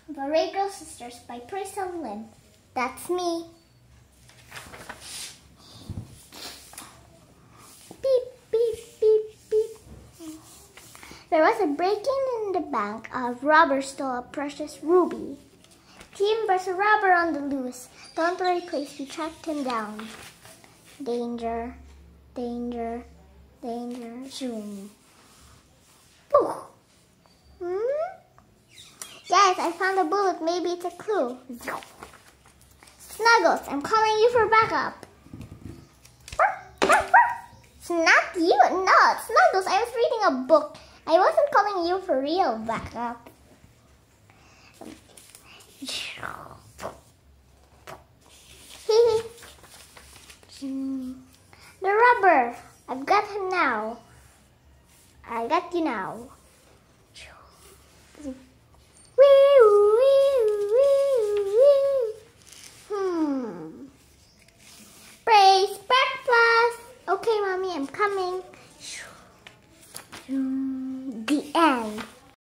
The Rainbow Sisters by Priscilla Lynn. That's me. Beep, beep, beep, beep. There was a break-in the bank. A robber stole a precious ruby. Team versus a robber on the loose. Don't worry, please. We tracked him down. Danger, danger, danger. Zoom. Poof. Yes, I found a bullet. Maybe it's a clue. Snuggles, I'm calling you for backup. It's not you. No, Snuggles, I was reading a book. I wasn't calling you for real backup. The rubber. I've got him now. I got you now. Praise breakfast. Okay, Mommy, I'm coming.